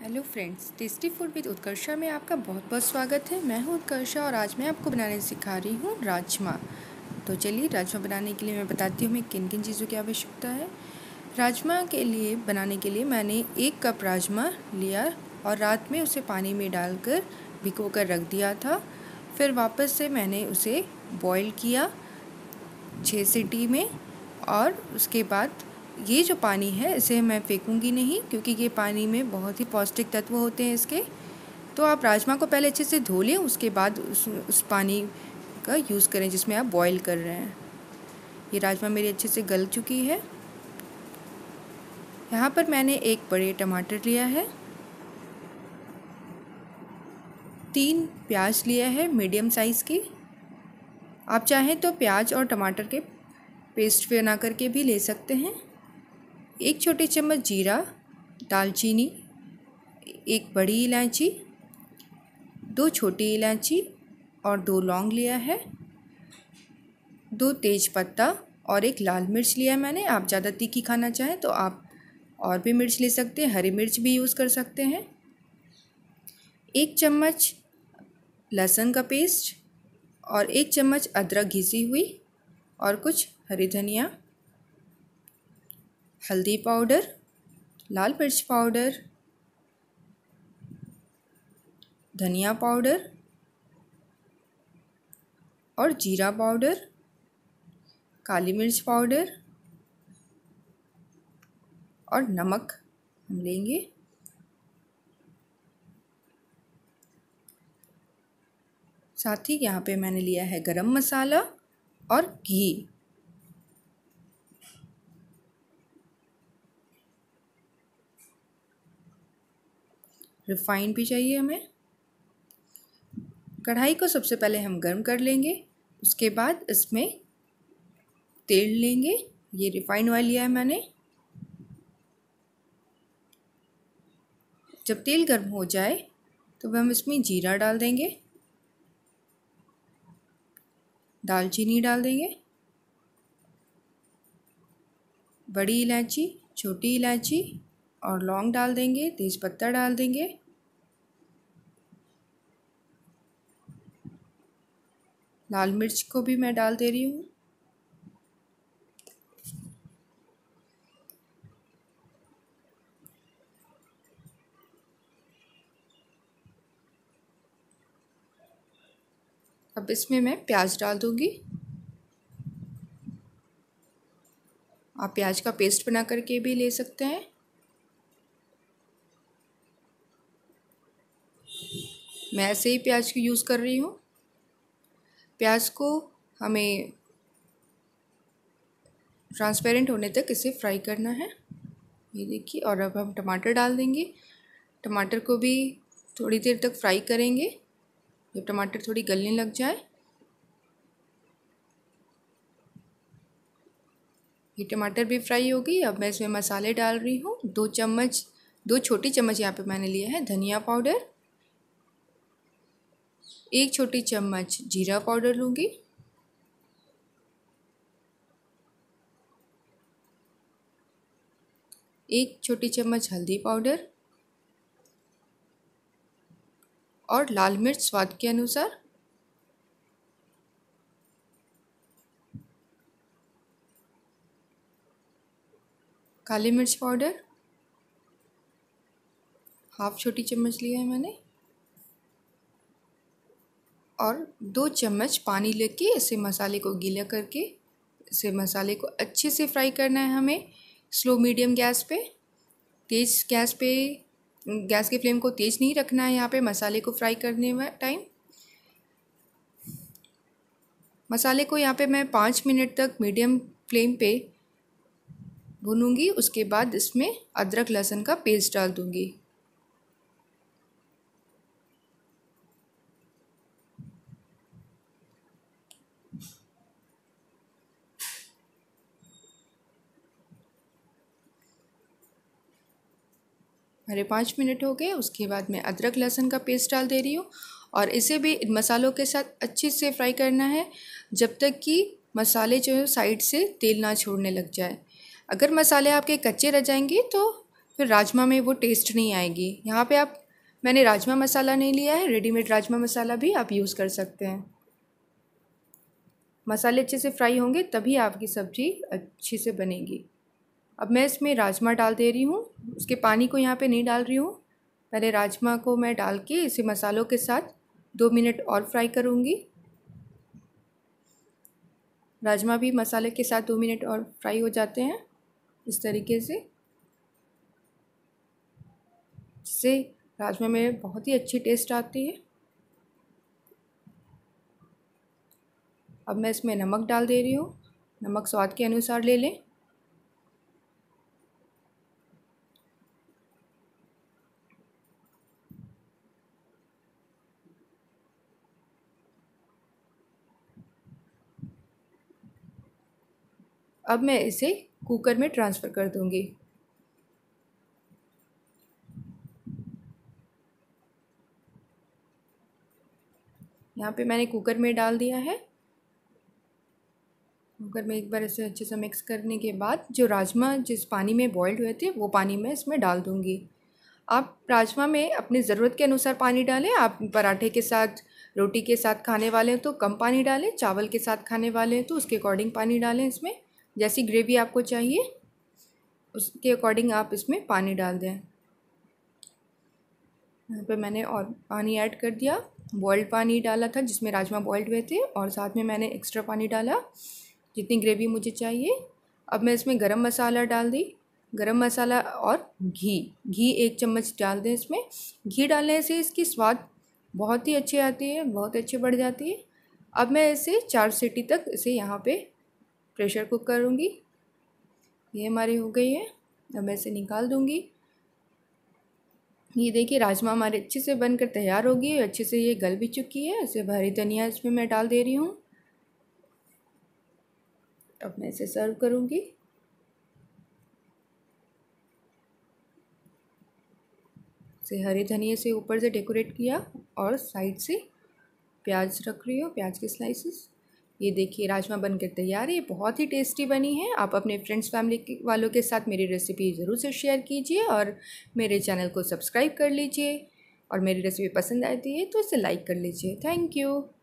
Hello friends, tasty food with Utkarsha में आपका बहुत बहुत स्वागत है। मैं हूं उत्कर्षा और आज मैं आपको बनाने सिखा रही हूं राजमा। तो चलिए, राजमा बनाने के लिए मैं बताती हूँ हमें किन किन चीज़ों की आवश्यकता है। राजमा के लिए बनाने के लिए मैंने 1 कप राजमा लिया और रात में उसे पानी में डालकर भिगो कर रख दिया था। फिर वापस से मैंने उसे बॉईल किया 6 सीटी में, और उसके बाद ये जो पानी है इसे मैं फेंकूंगी नहीं, क्योंकि ये पानी में बहुत ही पौष्टिक तत्व होते हैं इसके। तो आप राजमा को पहले अच्छे से धो लें, उसके बाद उस पानी का यूज़ करें जिसमें आप बॉईल कर रहे हैं। ये राजमा मेरी अच्छे से गल चुकी है। यहाँ पर मैंने 1 बड़े टमाटर लिया है, 3 प्याज लिया है मीडियम साइज़ की। आप चाहें तो प्याज और टमाटर के पेस्ट बना करके भी ले सकते हैं। 1 छोटी चम्मच जीरा, दालचीनी, 1 बड़ी इलायची, 2 छोटी इलायची और 2 लौंग लिया है, 2 तेज पत्ता और 1 लाल मिर्च लिया है मैंने। आप ज़्यादा तीखी खाना चाहें तो आप और भी मिर्च ले सकते हैं, हरी मिर्च भी यूज़ कर सकते हैं। 1 चम्मच लहसुन का पेस्ट और 1 चम्मच अदरक घिसी हुई और कुछ हरी धनिया, हल्दी पाउडर, लाल मिर्च पाउडर, धनिया पाउडर और जीरा पाउडर, काली मिर्च पाउडर और नमक हम लेंगे। साथ ही यहाँ पे मैंने लिया है गरम मसाला और घी। रिफाइंड भी चाहिए हमें। कढ़ाई को सबसे पहले हम गर्म कर लेंगे, उसके बाद इसमें तेल लेंगे। ये रिफाइंड ऑयल लिया है मैंने। जब तेल गर्म हो जाए तो हम इसमें जीरा डाल देंगे, दालचीनी डाल देंगे, बड़ी इलायची, छोटी इलायची और लौंग डाल देंगे, तेज़पत्ता डाल देंगे, लाल मिर्च को भी मैं डाल दे रही हूँ। अब इसमें मैं प्याज डाल दूँगी। आप प्याज का पेस्ट बना करके भी ले सकते हैं। मैं ऐसे ही प्याज को यूज़ कर रही हूँ। प्याज को हमें ट्रांसपेरेंट होने तक इसे फ्राई करना है। ये देखिए, और अब हम टमाटर डाल देंगे। टमाटर को भी थोड़ी देर तक फ्राई करेंगे, जब टमाटर थोड़ी गलने लग जाए। ये टमाटर भी फ्राई हो गई। अब मैं इसमें मसाले डाल रही हूँ। 2 छोटी चम्मच यहाँ पे मैंने लिया है धनिया पाउडर, 1 छोटी चम्मच जीरा पाउडर लूँगी, 1 छोटी चम्मच हल्दी पाउडर और लाल मिर्च स्वाद के अनुसार, काली मिर्च पाउडर हाफ छोटी चम्मच लिया है मैंने, और 2 चम्मच पानी लेके इसे मसाले को गीला करके इसे मसाले को अच्छे से फ्राई करना है हमें। स्लो मीडियम गैस पे, तेज़ गैस पे, गैस की फ्लेम को तेज़ नहीं रखना है यहाँ पे मसाले को फ्राई करने में टाइम। मसाले को यहाँ पे मैं 5 मिनट तक मीडियम फ्लेम पे भूनूंगी। उसके बाद इसमें अदरक लहसुन का पेस्ट डाल दूंगी। मेरे 5 मिनट हो गए। उसके बाद मैं अदरक लहसुन का पेस्ट डाल दे रही हूँ और इसे भी मसालों के साथ अच्छे से फ्राई करना है जब तक कि मसाले जो है साइड से तेल ना छोड़ने लग जाए। अगर मसाले आपके कच्चे रह जाएंगे तो फिर राजमा में वो टेस्ट नहीं आएगी। यहाँ पे मैंने राजमा मसाला नहीं लिया है, रेडीमेड राजमा मसाला भी आप यूज़ कर सकते हैं। मसाले अच्छे से फ्राई होंगे तभी आपकी सब्ज़ी अच्छी से बनेगी। अब मैं इसमें राजमा डाल दे रही हूँ, उसके पानी को यहाँ पे नहीं डाल रही हूँ। पहले राजमा को मैं डाल के इसे मसालों के साथ 2 मिनट और फ्राई करूँगी। राजमा भी मसाले के साथ 2 मिनट और फ्राई हो जाते हैं इस तरीके से, जिससे राजमा में बहुत ही अच्छी टेस्ट आती है। अब मैं इसमें नमक डाल दे रही हूँ, नमक स्वाद के अनुसार ले लें। अब मैं इसे कुकर में ट्रांसफ़र कर दूँगी। यहाँ पे मैंने कुकर में डाल दिया है। कुकर में एक बार इसे अच्छे से मिक्स करने के बाद जो राजमा जिस पानी में बॉइल्ड हुए थे वो पानी मैं इसमें डाल दूँगी। आप राजमा में अपनी ज़रूरत के अनुसार पानी डालें। आप पराठे के साथ, रोटी के साथ खाने वाले हैं तो कम पानी डालें, चावल के साथ खाने वाले हैं तो उसके अकॉर्डिंग पानी डालें। इसमें जैसी ग्रेवी आपको चाहिए उसके अकॉर्डिंग आप इसमें पानी डाल दें। यहाँ पे मैंने और पानी ऐड कर दिया, बॉइल्ड पानी डाला था जिसमें राजमा बॉइल्ड हुए थे, और साथ में मैंने एक्स्ट्रा पानी डाला जितनी ग्रेवी मुझे चाहिए। अब मैं इसमें गरम मसाला डाल दी, गरम मसाला और घी 1 चम्मच डाल दें इसमें। घी डालने से इसकी स्वाद बहुत ही अच्छी आती है, बहुत अच्छी बढ़ जाती है। अब मैं इसे 4 सीटी तक इसे यहाँ पे प्रेशर कुक करूँगी। ये हमारी हो गई है, अब मैं इसे निकाल दूँगी। ये देखिए राजमा हमारे अच्छे से बनकर तैयार हो गई, अच्छे से ये गल भी चुकी है। इसे हरी धनिया इसमें मैं डाल दे रही हूँ। अब मैं इसे सर्व करूँगी। इसे हरे धनिया से ऊपर से डेकोरेट किया और साइड से प्याज रख रही हूँ, प्याज के स्लाइसेस। ये देखिए राजमा बनकर तैयार है, ये बहुत ही टेस्टी बनी है। आप अपने फ्रेंड्स फैमिली वालों के साथ मेरी रेसिपी ज़रूर से शेयर कीजिए और मेरे चैनल को सब्सक्राइब कर लीजिए। और मेरी रेसिपी पसंद आती है तो इसे लाइक कर लीजिए। Thank you.